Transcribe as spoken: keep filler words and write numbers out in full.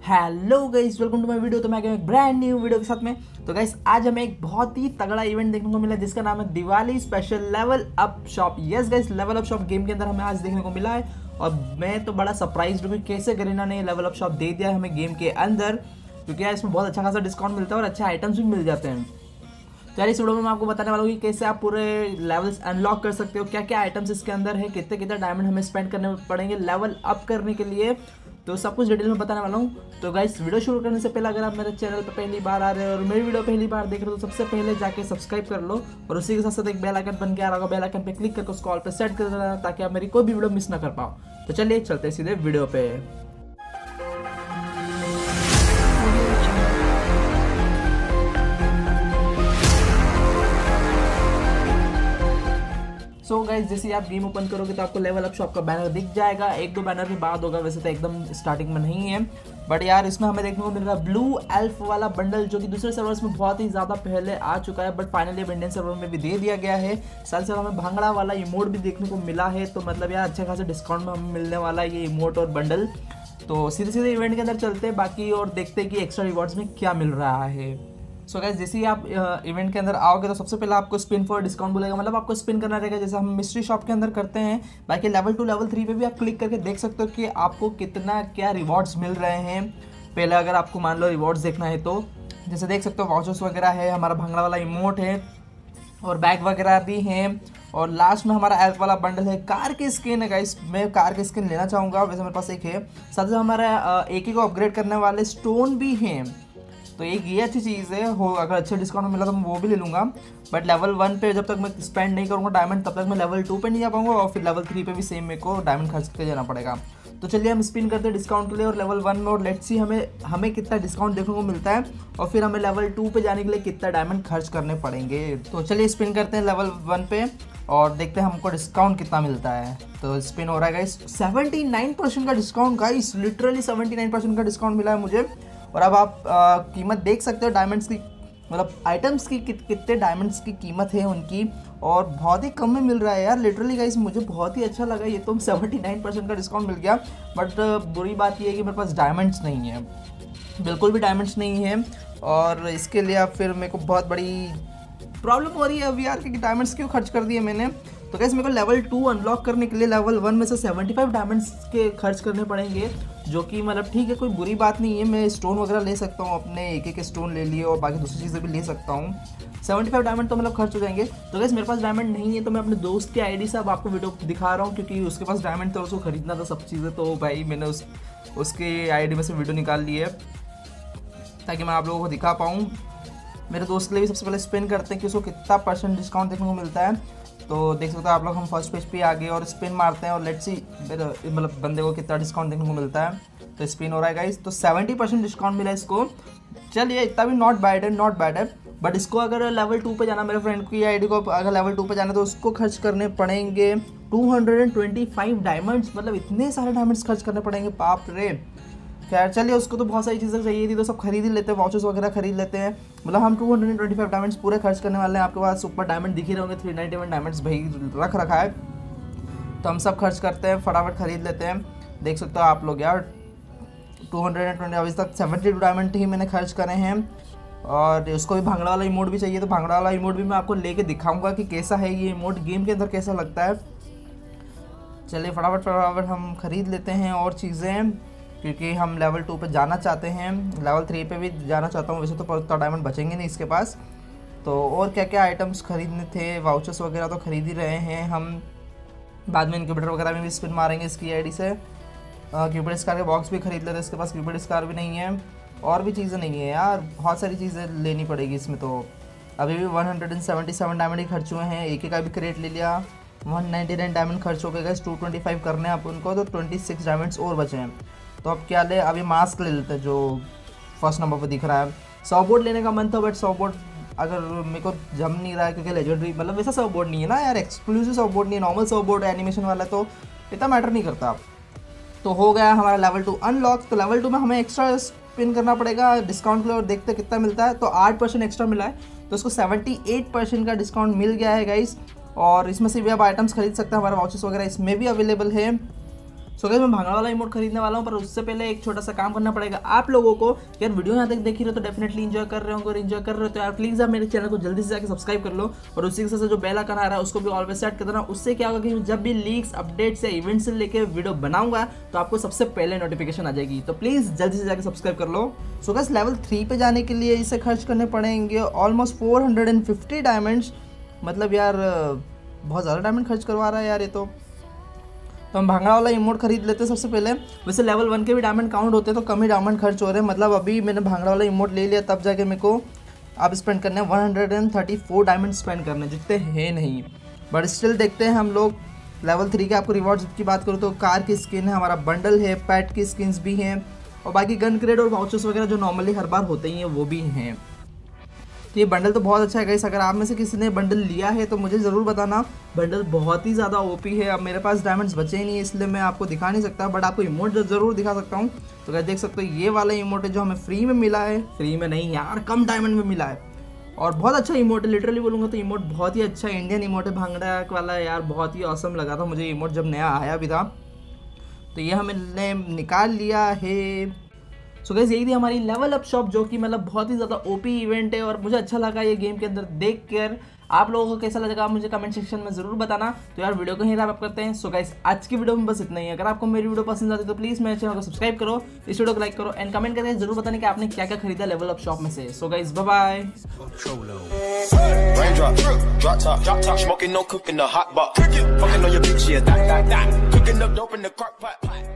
Hello guys, welcome to my video. तो मैं गया एक ब्रांड न्यू वीडियो के साथ में। तो गाइस आज हमें एक बहुत ही तगड़ा इवेंट देखने को मिला जिसका नाम है Diwali special level up shop. Yes guys, level up shop game के अंदर हमें आज देखने को मिला है और मैं तो बड़ा सरप्राइज हूँ कि कैसे गरीना ने लेवल अप शॉप दे दिया है हमें गेम के अंदर, क्योंकि यार इसमें बहुत अच्छा खासा डिस्काउंट मिलता है और अच्छे आइटम्स भी मिल जाते हैं। तो यार इस वीडियो में मैं आपको बताने वाला हूँ कि कैसे आप पूरे लेवल्स अनलॉक कर सकते हो, क्या क्या आइटम्स इसके अंदर है, कितने कितने डायमंड हमें स्पेंड करने पड़ेंगे लेवल अप करने के लिए। तो सब कुछ डिटेल में बताने वाला हूँ। तो गाइस वीडियो शुरू करने से पहले अगर आप मेरे चैनल पर पहली बार आ रहे हो और मेरी वीडियो पहली बार देख रहे हो तो सबसे पहले जाके सब्सक्राइब कर लो और उसी के साथ साथ एक बेल आइकन बन के आ रहा होगा, बेल आइकन पे क्लिक करके उसको ऑल पे सेट कर देना ताकि आप मेरी कोई भी वीडियो मिस ना कर पाओ। तो चलिए चलते सीधे वीडियो पे। सो गाइज जैसे आप गेम ओपन करोगे तो आपको लेवल अप शॉप का बैनर दिख जाएगा। एक दो बैनर के बाद होगा, वैसे तो एकदम स्टार्टिंग में नहीं है, बट यार इसमें हमें देखने को मिल रहा है ब्लू एल्फ वाला बंडल जो कि दूसरे सर्वर्स में बहुत ही ज़्यादा पहले आ चुका है, बट फाइनली अब इंडियन सर्वर में भी दे दिया गया है। साथ साथ हमें भांगड़ा वाला इमोट भी देखने को मिला है, तो मतलब यार अच्छे खासे डिस्काउंट में हमें मिलने वाला है ये इमोट और बंडल। तो सीधे सीधे इवेंट के अंदर चलते हैं बाकी और देखते हैं कि एक्स्ट्रा रिवॉर्ड्स में क्या मिल रहा है। सो गाइस जैसे ही आप इवेंट के अंदर आओगे तो सबसे पहले आपको स्पिन फॉर डिस्काउंट बोलेगा, मतलब आपको स्पिन करना रहेगा जैसे हम मिस्ट्री शॉप के अंदर करते हैं। बाकी लेवल टू लेवल थ्री पे भी आप क्लिक करके देख सकते हो कि आपको कितना क्या रिवॉर्ड्स मिल रहे हैं। पहले अगर आपको मान लो रिवॉर्ड्स देखना है तो जैसे देख सकते हो वाउचर्स वगैरह है, हमारा भांगड़ा वाला इमोट है और बैग वगैरह भी हैं और लास्ट में हमारा एल्फ वाला बंडल है। कार की स्किन है गाइस, मैं कार की स्किन लेना चाहूँगा, वैसे मेरे पास एक है। साथ ही हमारा एक ही को अपग्रेड करने वाले स्टोन भी हैं, तो एक ये अच्छी चीज़ है। हो अगर अच्छा डिस्काउंट मिला तो मैं वो भी ले लूँगा, बट लेवल वन पे जब तक मैं स्पेंड नहीं करूँगा डायमंड तब तक मैं लेवल टू पे नहीं जा पाऊँगा और फिर लेवल थ्री पे भी सेम मेरे को डायमंड खर्च करके जाना पड़ेगा। तो चलिए हम स्पिन करते हैं डिस्काउंट के लिए और लेवल वन में, और लेट्स सी हमें हमें कितना डिस्काउंट देखने को मिलता है और फिर हमें लेवल टू पे जाने के लिए कितना डायमंड खर्च करने पड़ेंगे। तो चलिए स्पिन करते हैं लेवल वन पे और देखते हैं हमको डिस्काउंट कितना मिलता है। तो स्पिन हो रहा है गाइस, सेवेंटी नाइन परसेंट का discount guys, literally seventy nine percent का डिस्काउंट मिला है मुझे। और अब आप आ, कीमत देख सकते हो डायमंड्स की, मतलब आइटम्स की कि, कितने डायमंड्स की कीमत है उनकी, और बहुत ही कम में मिल रहा है यार लिटरली गाइस। मुझे बहुत ही अच्छा लगा ये तो, सेवेंटी नाइन परसेंट का डिस्काउंट मिल गया। बट बुरी बात ये है कि मेरे पास डायमंड्स नहीं है, बिल्कुल भी डायमंड्स नहीं है, और इसके लिए अब फिर मेरे को बहुत बड़ी प्रॉब्लम हो रही है अभी यार कि डायमंड्स क्यों खर्च कर दिए मैंने। तो कैसे मेरे को लेवल टू अनलॉक करने के लिए लेवल वन में से सेवेंटी फाइव डायमंड्स के खर्च करने पड़ेंगे, जो कि मतलब ठीक है, कोई बुरी बात नहीं है। मैं स्टोन वगैरह ले सकता हूँ, अपने एक एक स्टोन ले लिए और बाकी दूसरी चीज़ें भी ले सकता हूँ। सेवेंटी फाइव डायमंड तो मतलब खर्च हो जाएंगे। तो कैसे मेरे पास डायमंड नहीं है, तो मैं अपने दोस्त की आईडी से अब आपको वीडियो दिखा रहा हूँ, क्योंकि उसके पास डायमंड तो उसको खरीदना था सब चीज़ें, तो भाई मैंने उस उसके आईडी में से वीडियो निकाल ली है ताकि मैं आप लोगों को दिखा पाऊँ। मेरे दोस्त के लिए भी सबसे पहले स्पिन करते हैं कि उसको कितना परसेंट डिस्काउंट देखने को मिलता है। तो देख सकते हो आप लोग, हम फर्स्ट पेज पे आ गए और स्पिन मारते हैं और लेट्स सी मतलब बंदे को कितना डिस्काउंट देखने को मिलता है। तो स्पिन हो रहा है गाइस, तो सेवेंटी परसेंट डिस्काउंट मिला इसको। चलिए इतना भी नॉट बैड है, नॉट बैड है। बट इसको अगर लेवल टू पे जाना, मेरे फ्रेंड की आईडी को अगर लेवल टू पे जाना तो उसको खर्च करने पड़ेंगे two hundred twenty five diamonds, मतलब इतने सारे डायमंड्स खर्च करने पड़ेंगे, बाप रे। खैर चलिए, उसको तो बहुत सारी चीज़ें चाहिए थी तो सब खरीद ही लेते हैं, वाउचर्स वगैरह खरीद लेते हैं। मतलब हम two hundred twenty five diamonds पूरे खर्च करने वाले हैं। आपके पास ऊपर डायमंड दिख ही रहे होंगे, थ्री नाइन्टी वन डायमंड्स भाई रख रखा है, तो हम सब खर्च करते हैं, फटाफट खरीद लेते हैं। देख सकते हो आप लोग यार, टू हंड्रेड ट्वेंटी अभी तक सेवेंटी टू डायमंड ही मैंने खर्च करे हैं। और उसको भी भांगड़ा वाला इमोट भी चाहिए, तो भांगड़ा वाला इमोट भी मैं आपको लेके दिखाऊंगा कि कैसा है ये इमोट, गेम के अंदर कैसा लगता है। चलिए फटाफट फटाफट हम खरीद लेते हैं और चीज़ें, क्योंकि हम लेवल टू पे जाना चाहते हैं, लेवल थ्री पे भी जाना चाहता हूँ। वैसे तो उतना डायमंड बचेंगे नहीं इसके पास। तो और क्या क्या आइटम्स खरीदने थे, वाउचर्स वगैरह तो खरीद ही रहे हैं हम। बाद में इनक्यूबेटर वगैरह में भी स्पिन मारेंगे इसकी आईडी से। क्यूपिड स्कार के बॉक्स भी खरीद लेते हैं, इसके पास क्यूपिड स्कार भी नहीं है, और भी चीज़ें नहीं है यार, बहुत सारी चीज़ें लेनी पड़ेगी इसमें। तो अभी भी one hundred seventy seven diamond ही खर्च हुए हैं, एक एक का भी क्रेट ले लिया, वन नाइन्टी नाइन डायमंड खर्च हो गए, टू ट्वेंटी फाइव करने हैं आप उनको, तो ट्वेंटी सिक्स डायमंड्स और बचे हैं। तो अब क्या ले, अभी मास्क ले लेते हैं जो फर्स्ट नंबर पर दिख रहा है। सौ बोर्ड लेने का मन था, बट सौ बोर्ड अगर मेरे को जम नहीं रहा है क्योंकि लेजेंडरी मतलब वैसा सौ बोर्ड नहीं है ना यार, एक्सक्लूसिव सौ बोर्ड नहीं है, नॉर्मल सौ बोर्ड एनिमेशन वाला, तो इतना मैटर नहीं करता। तो हो गया हमारा लेवल टू अनलॉक। तो लेवल टू में हमें एक्स्ट्रा स्पिन करना पड़ेगा डिस्काउंट के लिए और देखते कितना मिलता है। तो आठ परसेंट एक्स्ट्रा मिला है, तो उसको सेवेंटी एट परसेंट का डिस्काउंट मिल गया है गाइस। और इसमें से भी आप आइटम्स खरीद सकते हैं, हमारे वाउचर्स वगैरह इसमें भी अवेलेबल है। सो गाइस मैं भांगड़ा वाला इमोट खरीदने वाला हूँ, पर उससे पहले एक छोटा सा काम करना पड़ेगा आप लोगों को। यार वीडियो यहाँ तक देख रहे हो तो डेफिनेटली एंजॉय कर रहे होंगे, और एंजॉय कर रहे हो तो यार प्लीज़ आप मेरे चैनल को जल्दी से जाकर सब्सक्राइब कर लो, और उसी के साथ जो बेल आइकन आ रहा है उसको भी ऑलवेज सेट कर देना। उससे क्या होगा कि जब भी लीक्स अपडेट्स या इवेंट से लेकर वीडियो बनाऊंगा तो आपको सबसे पहले नोटिफिकेशन आ जाएगी, तो प्लीज़ जल्दी से जाकर सब्सक्राइब कर लो। सो गाइस लेवल थ्री पे जाने के लिए इसे खर्च करने पड़ेंगे almost four hundred fifty diamonds. मतलब यार बहुत ज़्यादा डायमंड खर्च करवा रहा है यार ये तो। तो हम भांगड़ा वाला इमोट खरीद लेते हैं सबसे पहले। वैसे लेवल वन के भी डायमंड काउंट होते हैं तो कम ही डायमंड खर्च हो रहे हैं। मतलब अभी मैंने भांगड़ा वाला इमोट ले लिया तब जाके मेरे को अब स्पेंड करने हैं one hundred thirty four diamond spend करने, जितने हैं नहीं, बट स्टिल देखते हैं हम लोग। लेवल थ्री के आपको रिवॉर्ड्स की बात करूँ तो कार की स्किन है, हमारा बंडल है, पैट की स्किन्स भी हैं, और बाकी गन क्रेड और वाउचर्स वगैरह जो नॉर्मली हर बार होते ही हैं वो भी हैं। तो ये बंडल तो बहुत अच्छा है गाइस। अगर आप में से किसी ने बंडल लिया है तो मुझे ज़रूर बताना। बंडल बहुत ही ज़्यादा ओपी है। अब मेरे पास डायमंड्स बचे ही नहीं इसलिए मैं आपको दिखा नहीं सकता, बट आपको इमोट ज़रूर दिखा सकता हूँ। तो गाइस देख सकते हो ये वाला इमोट है जो हमें फ्री में मिला है, फ्री में नहीं यार कम डायमंड में मिला है, और बहुत अच्छा इमोट है। लिटरली बोलूँगा तो इमोट बहुत ही अच्छा इंडियन इमोट है भांगड़ा वाला यार। बहुत ही ऑसम लगा था मुझे इमोट जब नया आया भी था। तो ये हमने निकाल लिया है। सो गाइस यही थी हमारी लेवल अप शॉप, जो कि मतलब बहुत ही ज़्यादा ओपी इवेंट है, और मुझे अच्छा लगा ये गेम के अंदर देख कर। आप लोगों को कैसा लगा मुझे कमेंट सेक्शन में ज़रूर बताना। तो यार वीडियो को ही रैप अप करते हैं। सो गाइस आज की वीडियो में बस इतना ही। अगर आपको मेरी वीडियो पसंद आती है तो प्लीज़ मेरे चैनल को सब्सक्राइब करो, इस वीडियो को लाइक करो, एंड कमेंट करके जरूर बताने कि आपने क्या क्या खरीदा लेवल अप शॉप में से। So guys bye bye. Raindrop, drop top, drop top, smoking, no cooking, the hot box. Fucking on your bitch, yeah, that, that, that. Cooking up dope in the crock pot.